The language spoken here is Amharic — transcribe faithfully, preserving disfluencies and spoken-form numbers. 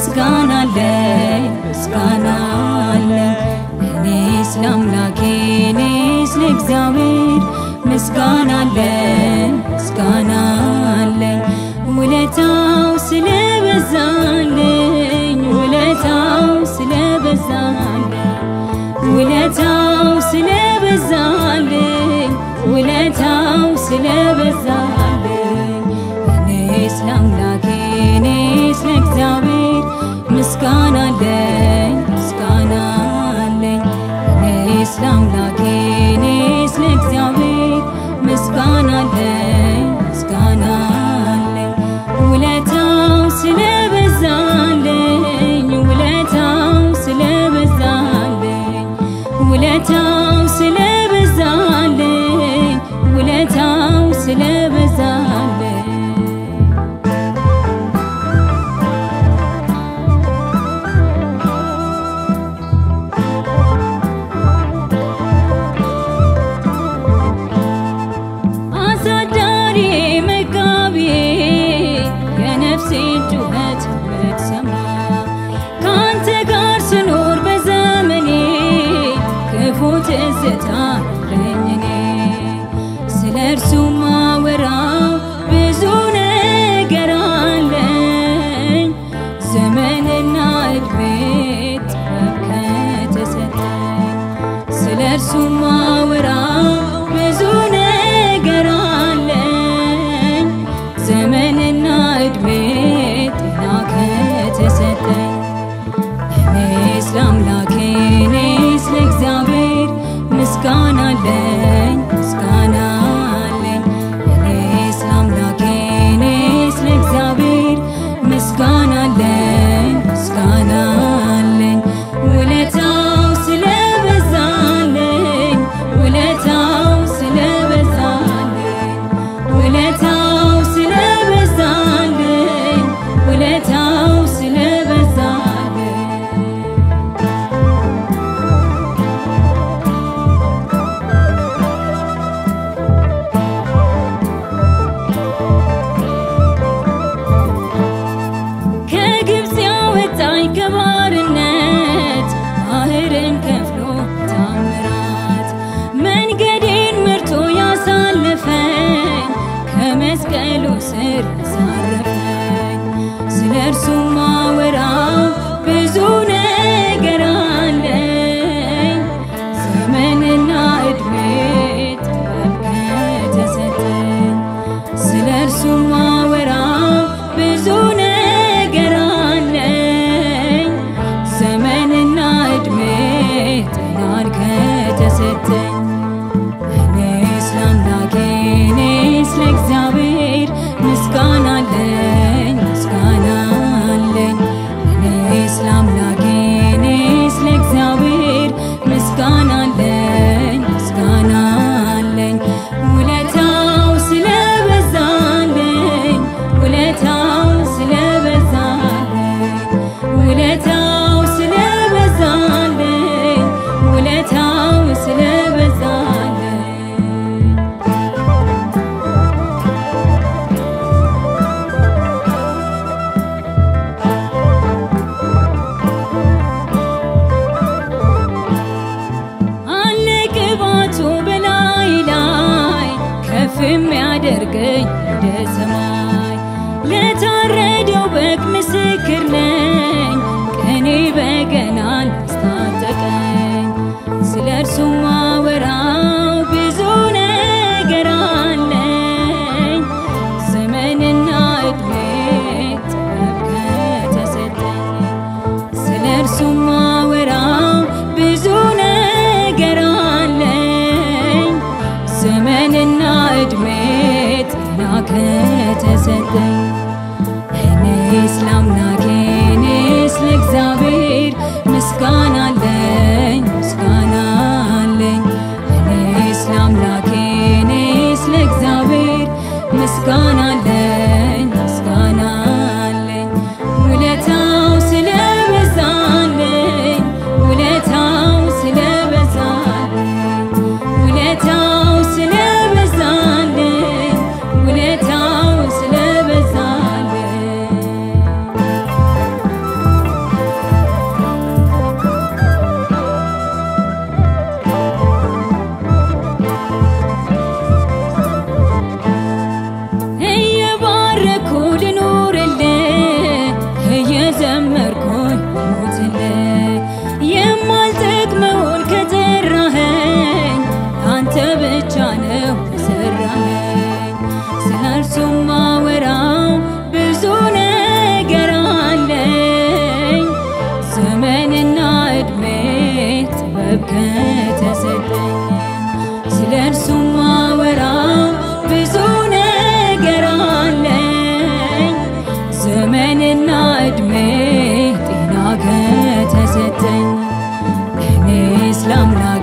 ምስጋና አለኝ ምስጋና አለኝ እኔስ ለአምላኬ እኔስ ለእግዚአብሔር ምስጋና አለኝ ምስጋና አለኝ ውለታው ስለበዛልኝ ውለታው ስለበዛልኝ ውለታው ስለበዛልኝ ውለታው ስለበዛልኝ እኔስ ለአምላኬ እኔስ ለእግዚአብሔር ምስጋና አለኝ ምስጋና አለኝ እኔስ ለአምላኬ እኔስ ለእግዚአብሔር ምስጋና አለኝ ምስጋና አለኝ ውለታው ስለበዛልኝ ውለታው ስለበዛልኝ ውለታው ስለበዛልኝ ውለታው ስለበዛልኝ ስለርሱ ማወራው ብዙ ነገር አለኝ ዘመንና እድሜ ጥበብ ከተሰጠኝ ስለርሱ ማወራው ብዙ ነገር አለኝ ዘመንና እድሜ ጤና ከተሰጠኝ እኔስ ለአምላኬ እኔስ ለእግዚአብሔር ምስጋና አለኝ ምስጋና አለኝ እኔስ ለአምላኬ እኔስ ለእግዚአብሔር ምስጋና አለኝ ምስጋና አለኝ ውለታው ስለበዛልኝ ውለታው ስለበዛልኝ ውለታው ስለበዛልኝ ውለታው ስለበዛልኝ መስቀሉ ስር ሳረፈኝ ስለርሱ ማወራው ብዙ ነገር አለኝ ዘመንና እድሜ ጥበብ ከተሰጠኝ ስለርሱ ማወራው ብዙ ነገር አለኝ ዘመንና እድሜ ጤናን ከተሰጠኝ እኔስ ለአምላኬ እኔስ ለእግዚአብሔር ምስጋና አለኝ ምስጋና አለኝ እኔስ ለአምላኬ እኔስ ለእግዚአብሔር ምስጋና አለኝ ምስጋና አለኝ ውለታው ስለበዛልኝ ውለታው ስለበዛልኝ ውለታው ስለበዛልኝ ውለታው ስለበዛልኝ የሚያደርገኝ ወደ ሰማይ ለታረደው በግ ምስክር ነኝ ቀኔ በገናን አስታጠቀኝ ስለርሱ ማወራው ብዙ ነገር አለኝ ዘመንና እድሜ ጥበብ ከተሰጠኝ ስለርሱ ማወራው ብዙ ነገር አለኝ ዘመንና እድሜ ጤና ከተሰጠኝ እኔስ ለአምላኬ እኔስ ለእግዚአብሔር ምስጋና አለኝ ምስጋና አለኝ ከተሰጠኝ ስለርሱ ማወራው ብዙ ነገር አለኝ ዘመንና እድሜ ጤና ከተሰጠኝ እኔ እስላምና